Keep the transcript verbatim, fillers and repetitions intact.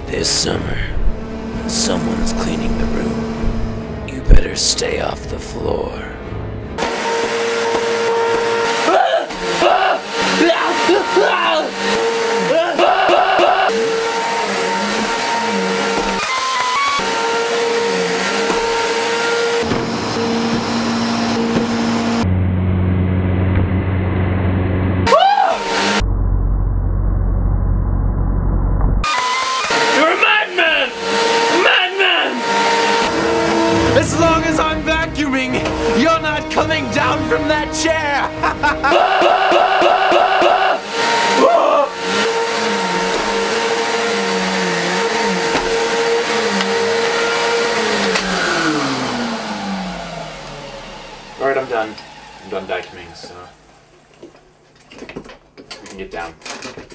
This summer, when someone's cleaning the room, you better stay off the floor. As long as I'm vacuuming, you're not coming down from that chair! Alright, I'm done. I'm done vacuuming, so we can get down.